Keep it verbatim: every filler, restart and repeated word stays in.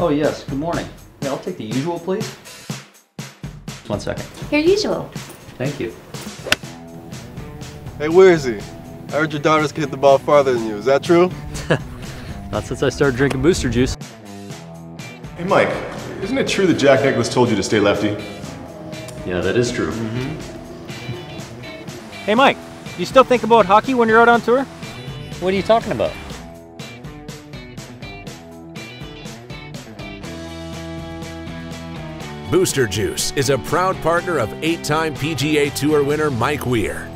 Oh yes, good morning. Yeah, I'll take the usual, please. Just one second. Your usual. Thank you. Hey, where is he? I heard your daughters can hit the ball farther than you. Is that true? Not since I started drinking booster juice. Hey Mike, isn't it true that Jack Nicklaus told you to stay lefty? Yeah, that is true. Mm-hmm. Hey Mike, do you still think about hockey when you're out on tour? What are you talking about? Booster Juice is a proud partner of eight-time P G A Tour winner Mike Weir.